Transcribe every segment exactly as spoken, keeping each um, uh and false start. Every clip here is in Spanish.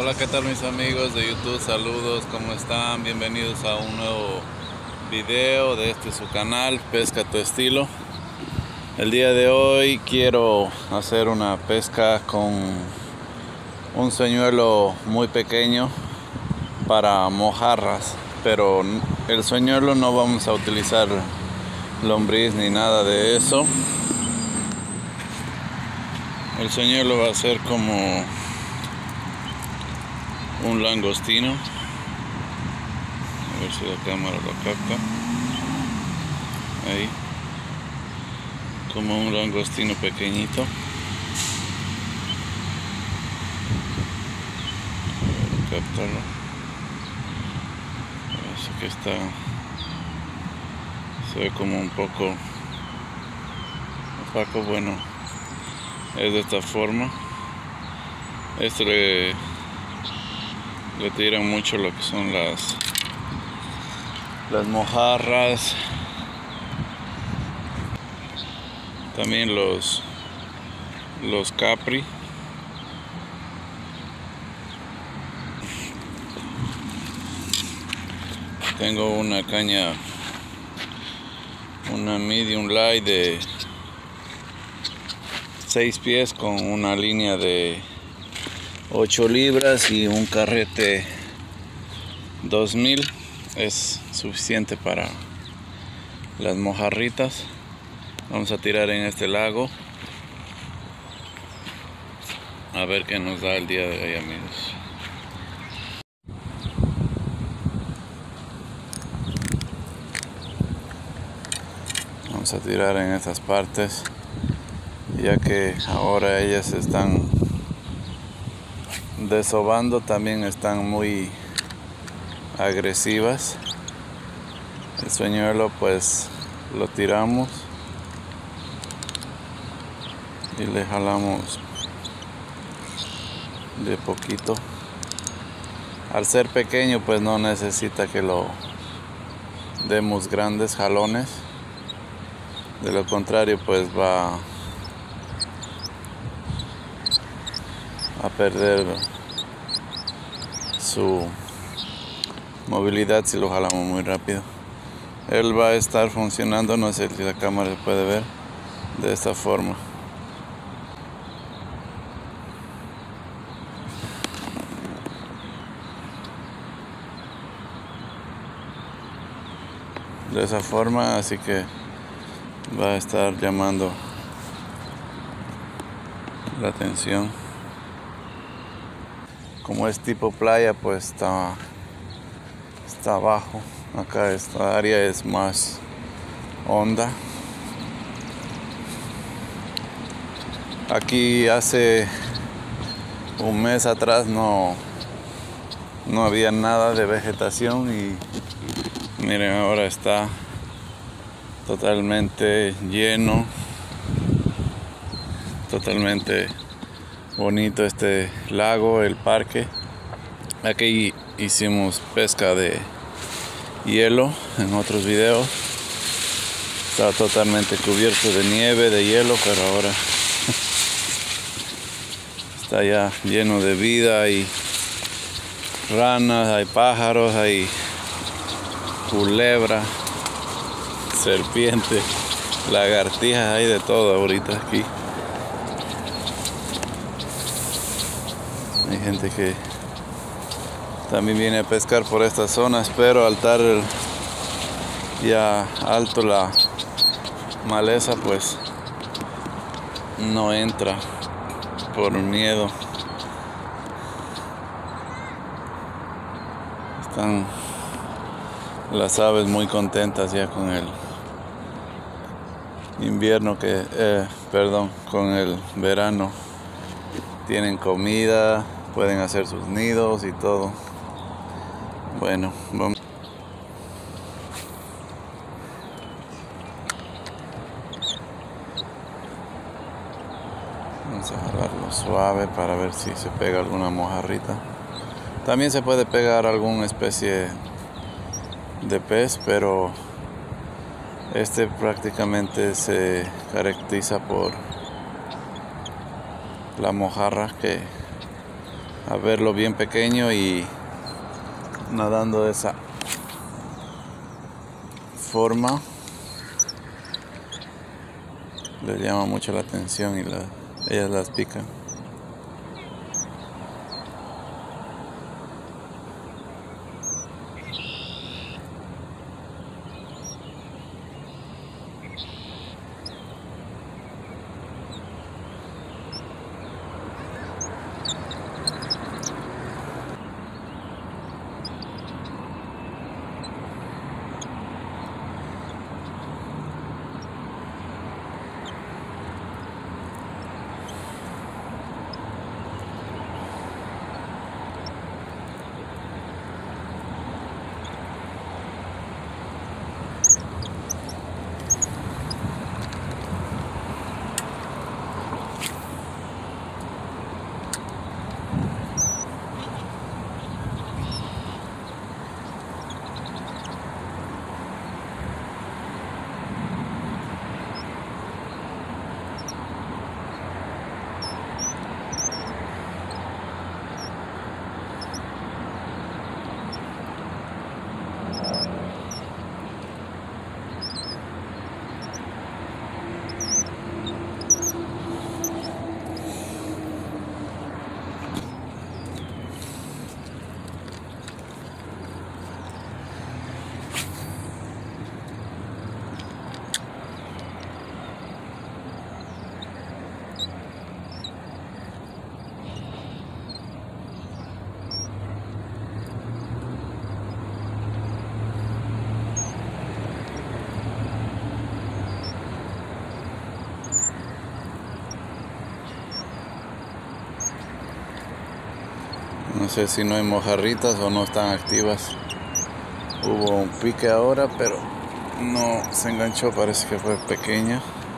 Hola, ¿qué tal mis amigos de YouTube? Saludos, ¿cómo están? Bienvenidos a un nuevo video de este su canal, Pesca tu Estilo. El día de hoy quiero hacer una pesca con un señuelo muy pequeño para mojarras, pero el señuelo no vamos a utilizar lombriz ni nada de eso. El señuelo va a ser como un langostino, a ver si la cámara lo capta, ahí, como un langostino pequeñito. Captarlo, parece que está, se ve como un poco opaco. Bueno, es de esta forma. Esto le le tiran mucho lo que son las las mojarras, también los los capri. Tengo una caña, una medium light de seis pies con una línea de ocho libras y un carrete dos mil. Es suficiente para las mojarritas. Vamos a tirar en este lago a ver qué nos da el día de hoy, amigos. Vamos a tirar en estas partes, ya que ahora ellas están desovando, también están muy agresivas. El señuelo pues lo tiramos y le jalamos de poquito. Al ser pequeño pues no necesita que lo demos grandes jalones, de lo contrario pues va a perder su movilidad si lo jalamos muy rápido. Él va a estar funcionando, no sé si la cámara se puede ver, de esta forma. De esa forma, así que va a estar llamando la atención. Como es tipo playa, pues está está abajo. Acá esta área es más honda. Aquí hace un mes atrás no no había nada de vegetación y miren, ahora está totalmente lleno, totalmente bonito este lago, el parque. Aquí hicimos pesca de hielo en otros videos. Está totalmente cubierto de nieve, de hielo, pero ahora está ya lleno de vida. Hay ranas, hay pájaros, hay culebra, serpiente, lagartijas, hay de todo ahorita aquí. Hay gente que también viene a pescar por estas zonas, pero al estar ya alto la maleza pues no entra por miedo. Están las aves muy contentas ya con el invierno que, eh, perdón, con el verano. Tienen comida, pueden hacer sus nidos y todo. Bueno, vamos. Vamos a jalarlo suave para ver si se pega alguna mojarrita. También se puede pegar alguna especie de pez, pero este prácticamente se caracteriza por la mojarra que a verlo bien pequeño y nadando de esa forma les llama mucho la atención y la, ellas las pican. No sé si no hay mojarritas o no están activas. Hubo un pique ahora, pero no se enganchó, parece que fue pequeña.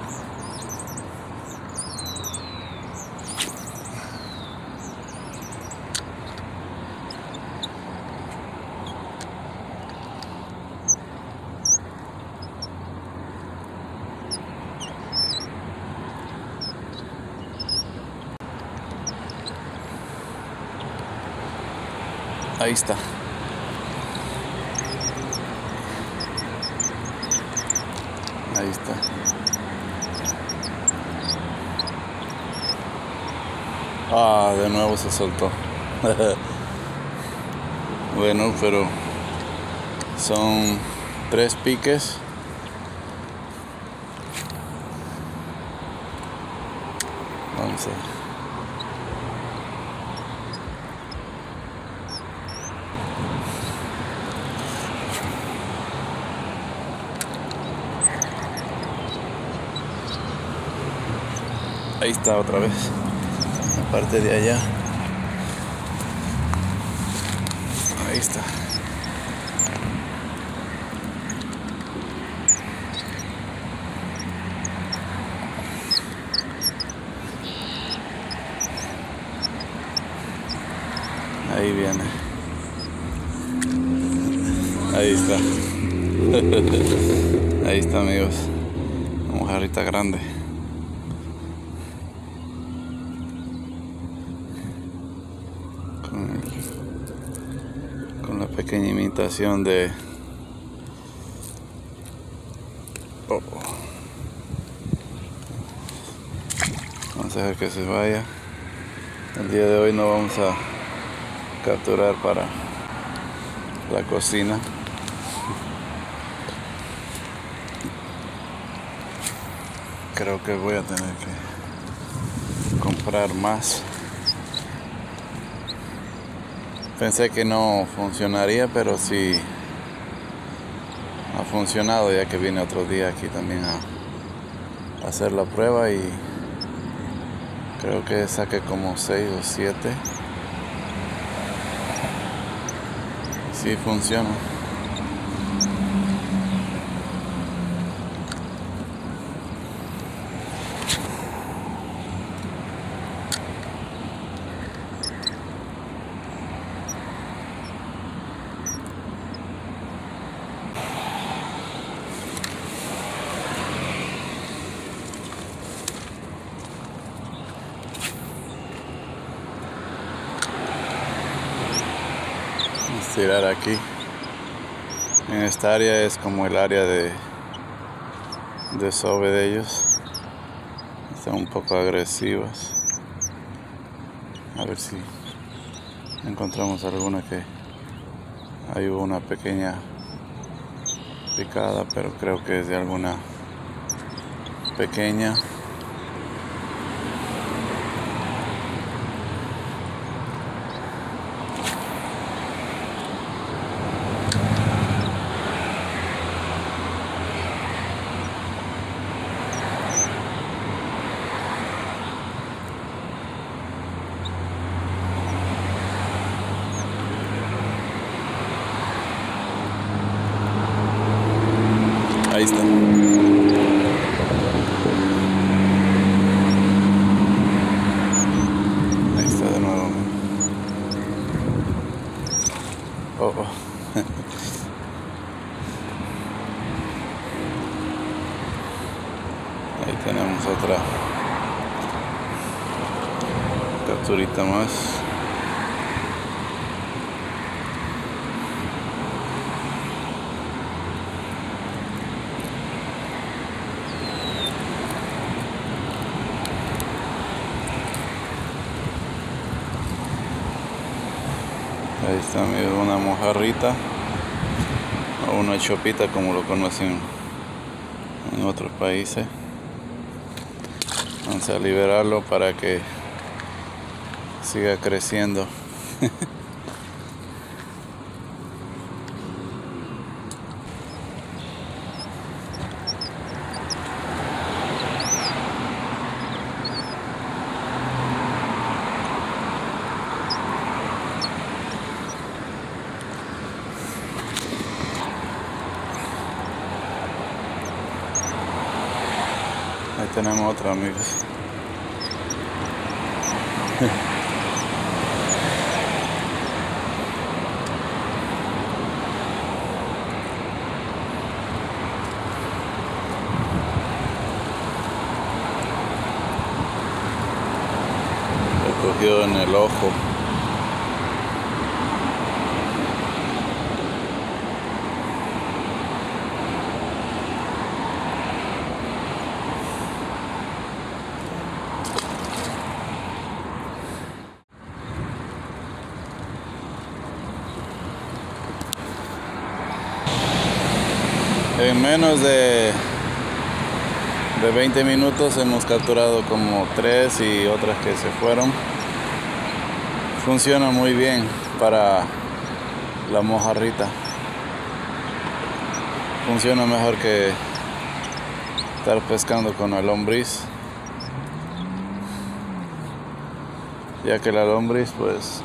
Ahí está. Ahí está. Ah, de nuevo se soltó. Bueno, pero son tres piques. Vamos a ver. Ahí está otra vez, la parte de allá. Ahí está. Ahí viene. Ahí está. Ahí está, amigos. Una mojarrita grande. Con, el, con la pequeña imitación de... Oh. Vamos a dejar que se vaya. El día de hoy no vamos a capturar para la cocina. Creo que voy a tener que comprar más. Pensé que no funcionaría, pero sí ha funcionado, ya que vine otro día aquí también a hacer la prueba y creo que saqué como seis o siete. Sí funciona. tirar aquí. En esta área es como el área de desove de ellos. Están un poco agresivas. A ver si encontramos alguna que... Ahí hubo una pequeña picada, pero creo que es de alguna pequeña. Ahí está. Ahí está de nuevo. Oh, oh. Ahí tenemos otra capturita más. Ahí está, amigos, una mojarrita o una chopita, como lo conocen en otros países. Vamos a liberarlo para que siga creciendo. Ahí tenemos otra, amigos. Lo cogió en el ojo. En menos de, de veinte minutos hemos capturado como tres y otras que se fueron. Funciona muy bien para la mojarrita. Funciona mejor que estar pescando con la lombriz, ya que la lombriz pues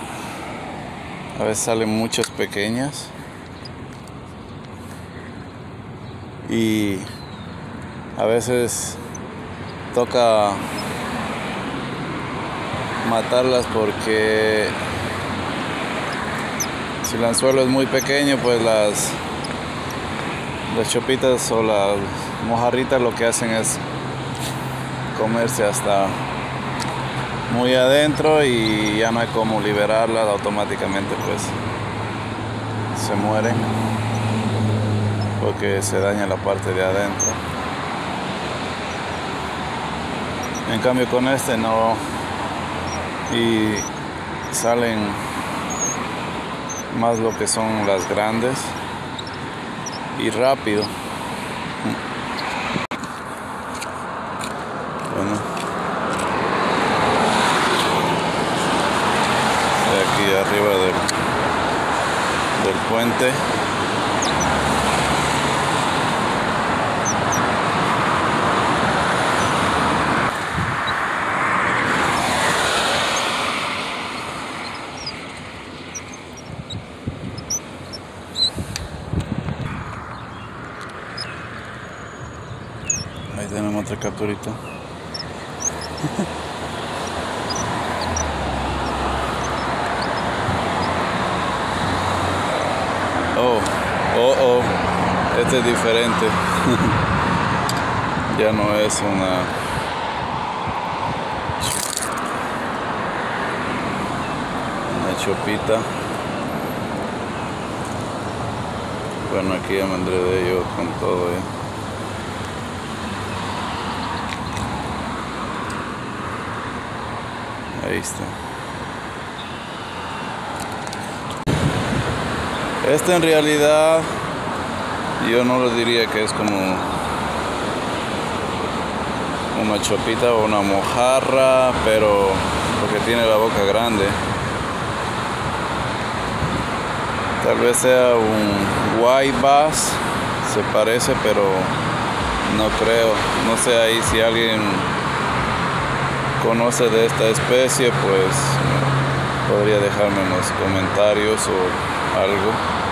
a veces salen muchas pequeñas y a veces toca matarlas porque si el anzuelo es muy pequeño, pues las las chopitas o las mojarritas lo que hacen es comerse hasta muy adentro y ya no hay como liberarlas, automáticamente pues se mueren porque se daña la parte de adentro. En cambio con este no, y salen más lo que son las grandes y rápido. Bueno, de aquí arriba del, del puente. Ahí tenemos otra capturita. Oh, oh, oh, este es diferente. Ya no es una... una chopita. Bueno, aquí ya me enredé yo con todo, ¿eh? Ahí está. Este en realidad yo no lo diría que es como una chopita o una mojarra, pero porque tiene la boca grande. Tal vez sea un white bass, se parece, pero no creo. No sé ahí si alguien conoce de esta especie, pues podría dejarme en los comentarios o algo.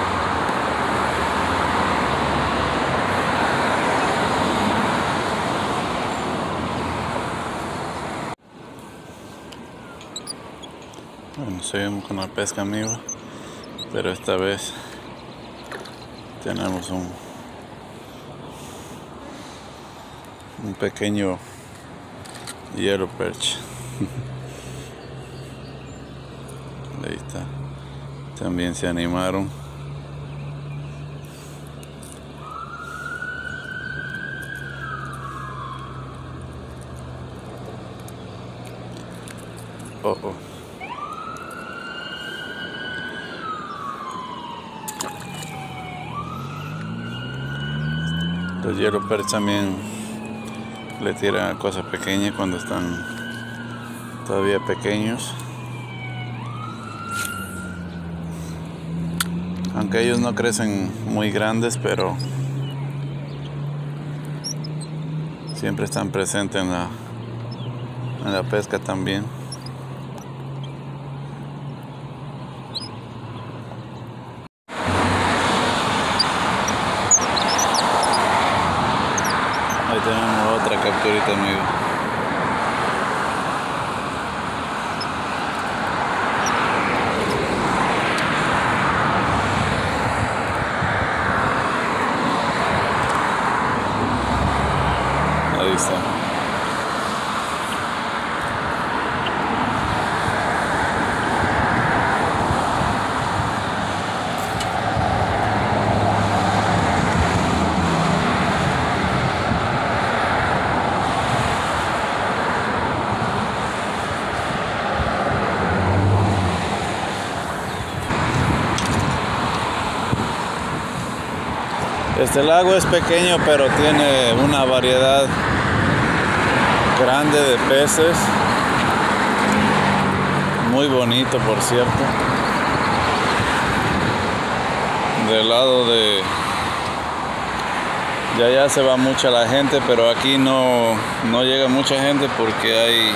Bueno, seguimos con la pesca, amigos, pero esta vez tenemos un un pequeño yellow perch. Ahí está. También se animaron. Oh, oh. Los yellow perch también le tiran a cosas pequeñas cuando están todavía pequeños. Aunque ellos no crecen muy grandes, pero siempre están presentes en la, en la pesca también. Ahí tenemos otra capturita, amigo. Ahí está. Este lago es pequeño, pero tiene una variedad grande de peces. Muy bonito, por cierto. Del lado de, de allá se va mucha la gente, pero aquí no, no llega mucha gente porque hay,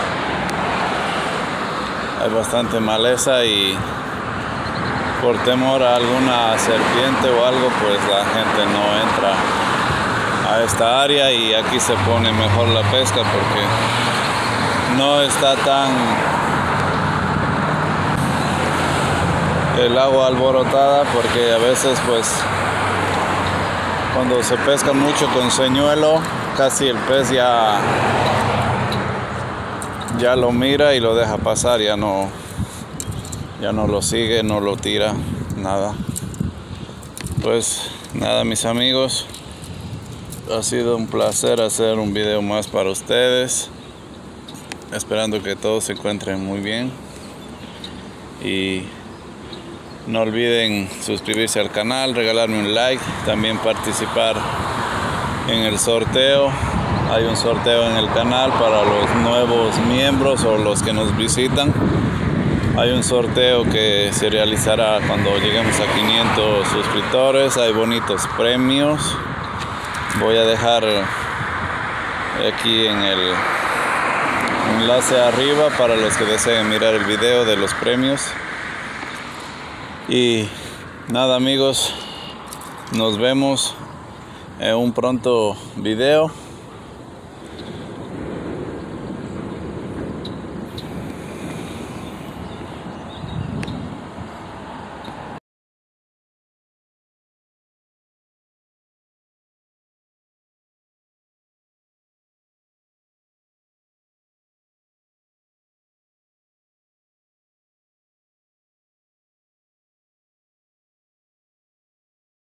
hay bastante maleza y por temor a alguna serpiente o algo, pues la gente no entra a esta área y aquí se pone mejor la pesca porque no está tan el agua alborotada, porque a veces pues cuando se pesca mucho con señuelo casi el pez ya ya lo mira y lo deja pasar, ya no ya no lo sigue, no lo tira, nada. Pues nada, mis amigos, ha sido un placer hacer un video más para ustedes, esperando que todos se encuentren muy bien y no olviden suscribirse al canal, regalarme un like, también participar en el sorteo. Hay un sorteo en el canal para los nuevos miembros o los que nos visitan. Hay un sorteo que se realizará cuando lleguemos a quinientos suscriptores. Hay bonitos premios. Voy a dejar aquí en el enlace arriba para los que deseen mirar el video de los premios. Y nada, amigos, nos vemos en un pronto video.